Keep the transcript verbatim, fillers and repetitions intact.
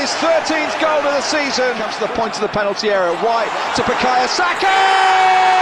his thirteenth goal of the season. Comes to the point of the penalty area. White to Bukayo. Saka!